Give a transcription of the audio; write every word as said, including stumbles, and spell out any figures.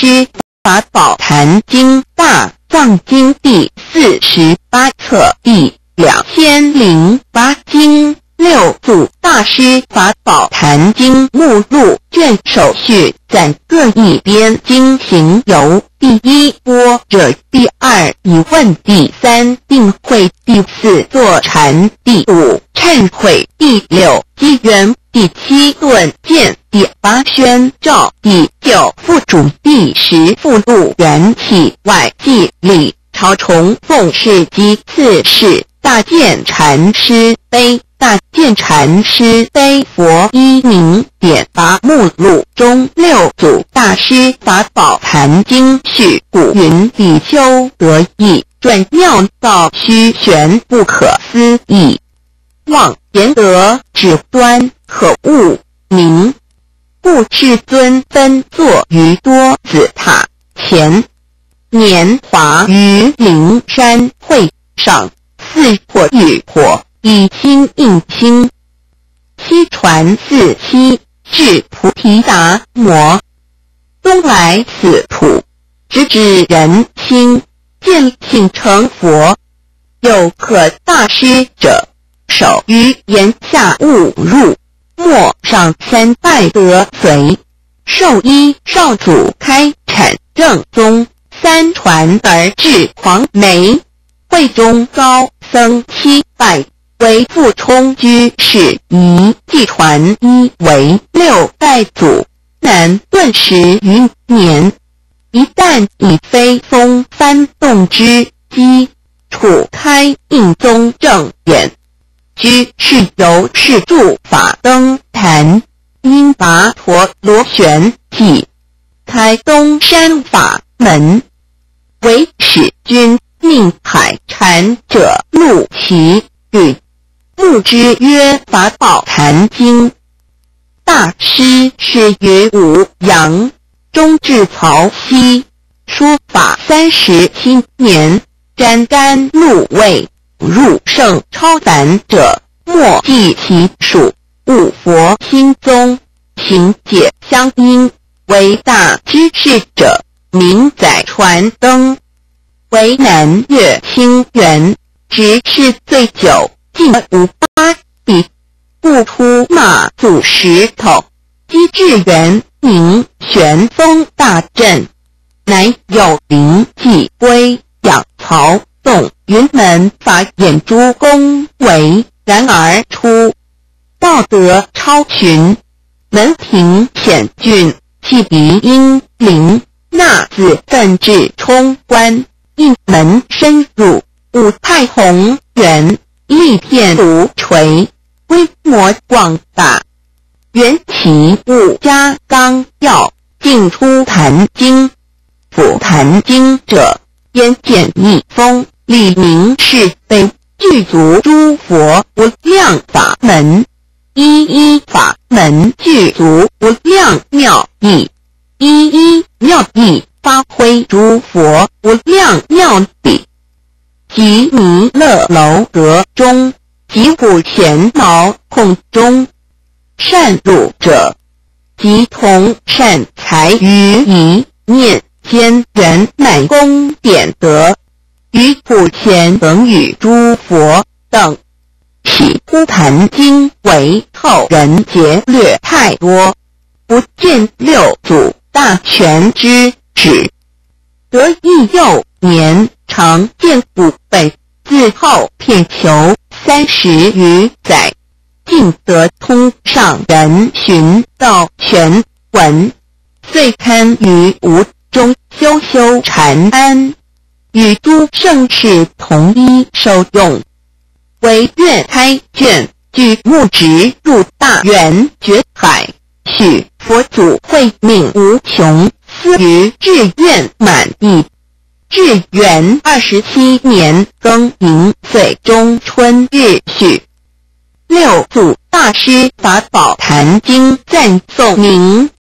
师法宝坛经大藏经第四十八册第两千零八经。六祖大师法宝坛经目录卷手续在各一边经行由第一般若第二疑问第三定慧第四坐禅第五忏悔第六机缘第七顿见第八宣照第九附主第十附录缘起外记礼朝崇奉事及次世大见禅师碑大见禅师碑佛一名点拔目录中六祖大师法宝坛经序古云比丘得意转妙道虚玄不可思议望言得指端可悟明故世尊分坐于多子塔前年华于灵山会上四火与火以心应心七传四七至菩提达摩东来此土直指人心见性成佛有可大师者手于言下误入莫上三拜得随受一少祖开阐正宗三传而至黄梅会中高僧七拜为复冲居士一继传一为六代祖南顿十余年一旦以飞风翻动之机处开印宗正眼居士由是住法灯坛因拔陀罗旋即开东山法门为使君命海禅者录其语目之曰法宝坛经大师是于武阳中至曹溪书法三十七年沾甘露味入圣超凡者莫计其数悟佛心宗行解相因为大知识者名载传灯为南岳清源直是最久近五八比不出马祖石头机智元明玄风大阵乃有灵济归养曹洞云门法眼珠公为然而出道德超群门庭险峻气鼻阴灵纳子奋至冲关一门深入五太宏源力片如锤规模广大缘起物加纲要进出坛经辅坛经者焉见一风立名是非具足诸佛无量法门一一法门具足无量妙义一一妙义发挥诸佛无量妙理即弥勒楼阁中即虎前毛空中善入者即同善财于一念间圆满功典德于普前等与诸佛等起忽坛经为后人劫略太多不见六祖大全之旨得意幼年常见古北自后遍求三十余载尽得通上人寻道全文遂堪于无中修修禅安与诸圣士同一受用为愿开卷具木直入大圆觉海许佛祖慧命无穷思于志愿满意至元二十七年庚寅岁中春日许六祖大师法宝坛经赞颂名